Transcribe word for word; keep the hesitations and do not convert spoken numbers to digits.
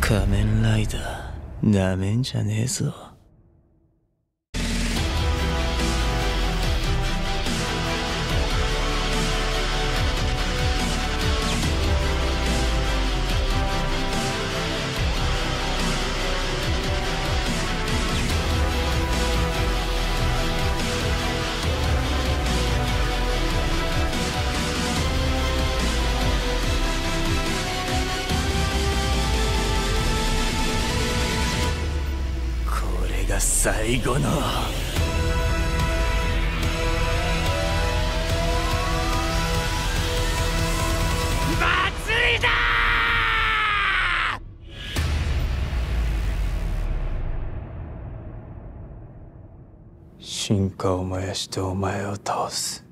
仮面ライダーなめんじゃねえぞ。これが最後の祭りだ。進化を燃やしてお前を倒す。